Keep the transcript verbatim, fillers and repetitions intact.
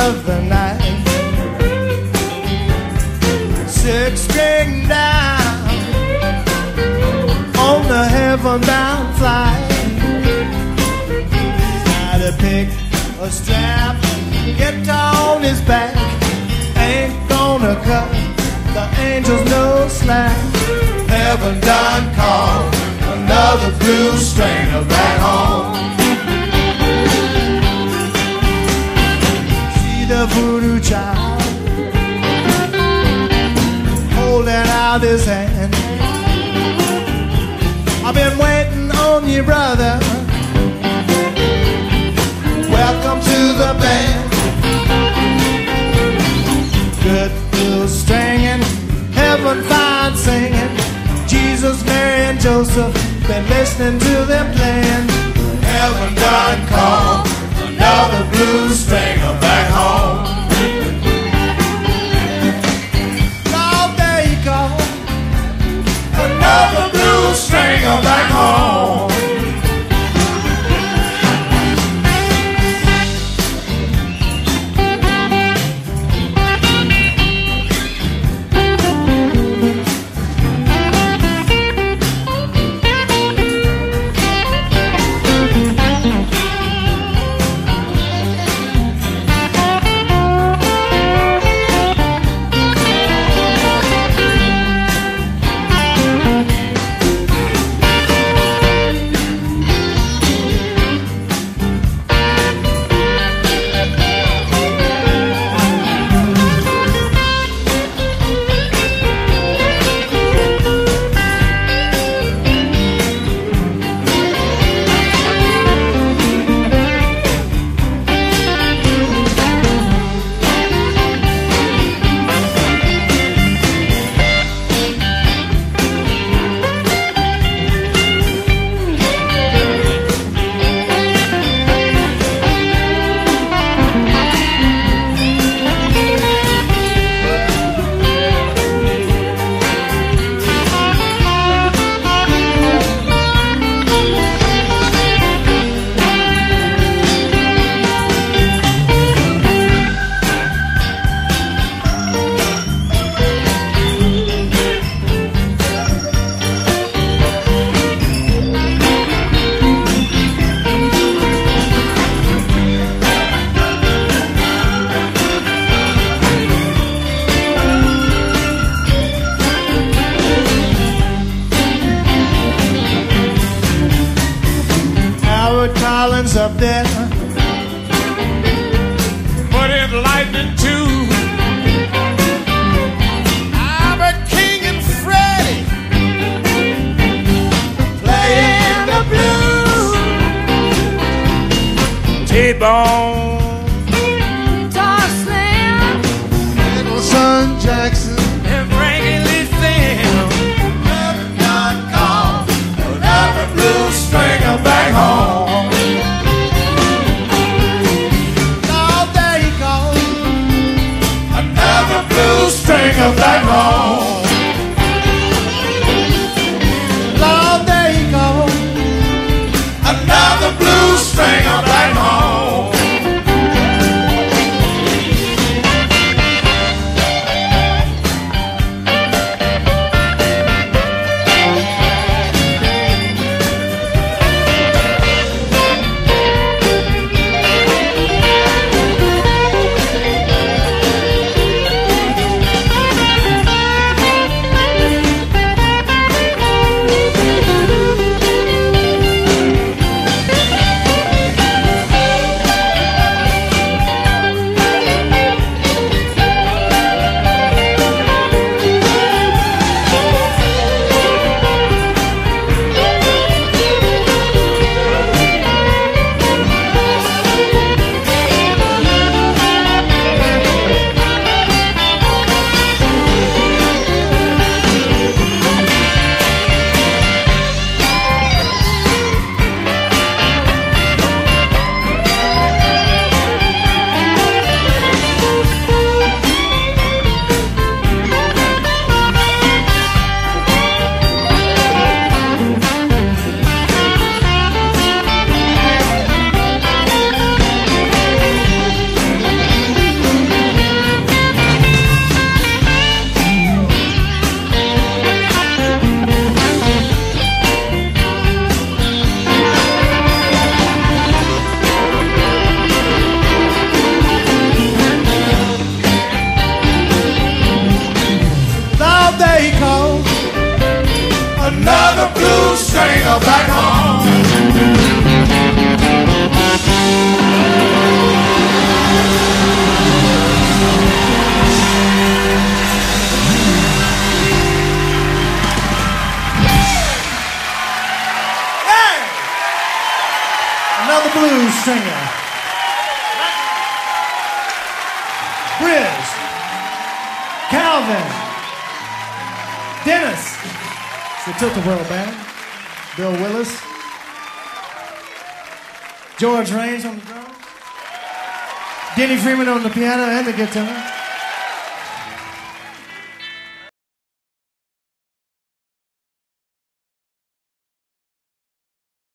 of the night, six string down on the heaven-bound flight. Got to pick a strap, guitar on his back, ain't gonna cut the angels no slack. Heaven done called another blues stringer back home. See the voodoo child holding out his hand. I've been waiting on you, brother. Welcome to the band. Good blues stringing, heaven fine singing. Jesus, Mary, and Joseph, been listening to them playing. Heaven done called another blues stringer back home. Oh, there you go, another blues stringer back home. Up there, put it lightning too. Albert King and Freddie playing the blues. T-Bone, Guitar Slim, Son Jackson, and Frankie Lee Sam. Heaven done called another blues stringer back home. Stringer back home. Lord, there you go, another blues stringer back home. the blues singer. Briz, Calvin, Dennis, it's the Tilt-A-Whirl Band, Bill Willis, George Raines on the drums, Denny Freeman on the piano and the guitar.